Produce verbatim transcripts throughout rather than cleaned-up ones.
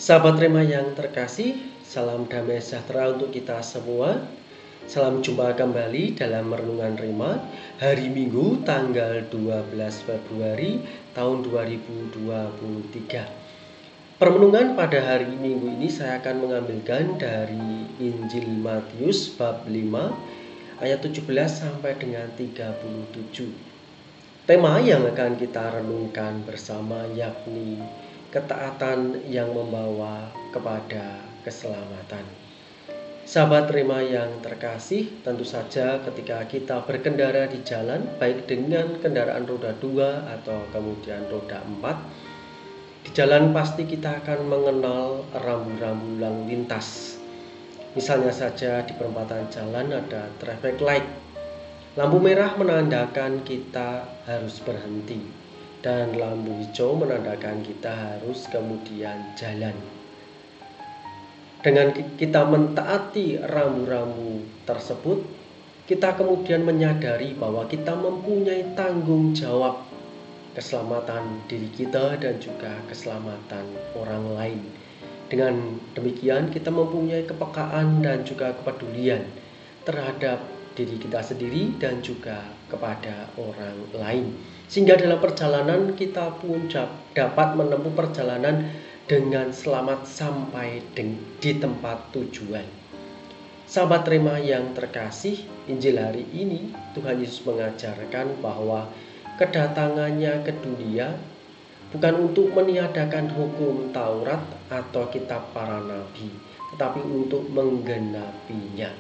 Sahabat Rema yang terkasih, salam damai sejahtera untuk kita semua. Salam jumpa kembali dalam Renungan Rema hari Minggu tanggal dua belas Februari tahun dua ribu dua puluh tiga. Permenungan pada hari Minggu ini saya akan mengambilkan dari Injil Matius bab lima ayat tujuh belas sampai dengan tiga puluh tujuh. Tema yang akan kita renungkan bersama yakni ketaatan yang membawa kepada keselamatan. Sahabat Rema yang terkasih, tentu saja ketika kita berkendara di jalan, baik dengan kendaraan roda dua atau kemudian roda empat, di jalan pasti kita akan mengenal rambu-rambu lalu lintas. Misalnya saja di perempatan jalan ada traffic light. Lampu merah menandakan kita harus berhenti, dan lampu hijau menandakan kita harus kemudian jalan. Dengan kita mentaati rambu-rambu tersebut, kita kemudian menyadari bahwa kita mempunyai tanggung jawab keselamatan diri kita dan juga keselamatan orang lain. Dengan demikian kita mempunyai kepekaan dan juga kepedulian terhadap diri kita sendiri dan juga kepada orang lain, sehingga dalam perjalanan kita pun dapat menempuh perjalanan dengan selamat sampai di tempat tujuan. Sahabat Rema yang terkasih, Injil hari ini Tuhan Yesus mengajarkan bahwa kedatangannya ke dunia bukan untuk meniadakan hukum Taurat atau kitab para nabi, tetapi untuk menggenapinya.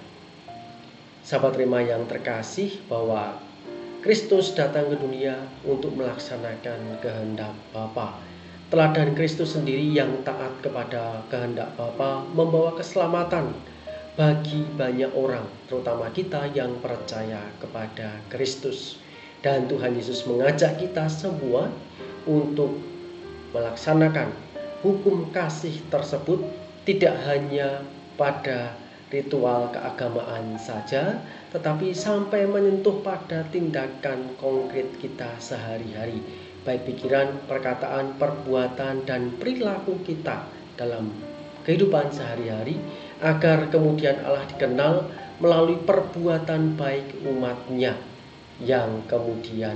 Sahabat Rema yang terkasih, bahwa Kristus datang ke dunia untuk melaksanakan kehendak Bapa. Teladan Kristus sendiri yang taat kepada kehendak Bapa membawa keselamatan bagi banyak orang, terutama kita yang percaya kepada Kristus. Dan Tuhan Yesus mengajak kita semua untuk melaksanakan hukum kasih tersebut tidak hanya pada ritual keagamaan saja, tetapi sampai menyentuh pada tindakan konkret kita sehari-hari, baik pikiran, perkataan, perbuatan, dan perilaku kita dalam kehidupan sehari-hari, agar kemudian Allah dikenal melalui perbuatan baik umat-Nya yang kemudian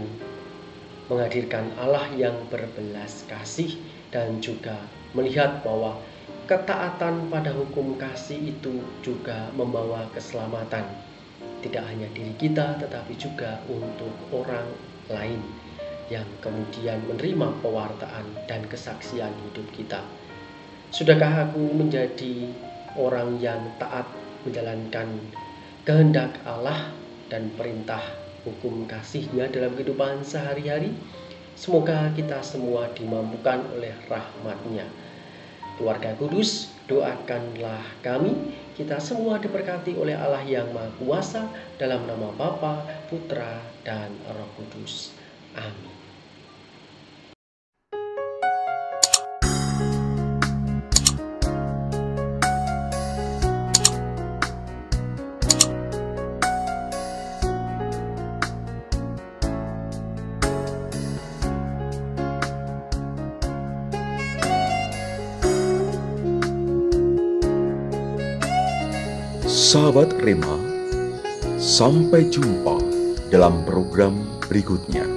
menghadirkan Allah yang berbelas kasih, dan juga melihat bahwa ketaatan pada hukum kasih itu juga membawa keselamatan, tidak hanya diri kita tetapi juga untuk orang lain yang kemudian menerima pewartaan dan kesaksian hidup kita. Sudahkah aku menjadi orang yang taat menjalankan kehendak Allah dan perintah hukum kasih-Nya dalam kehidupan sehari-hari? Semoga kita semua dimampukan oleh rahmat-Nya. Keluarga Kudus, doakanlah kami, kita semua diberkati oleh Allah yang Maha Kuasa, dalam nama Bapa, Putra, dan Roh Kudus. Amin. Sahabat Rema, sampai jumpa dalam program berikutnya.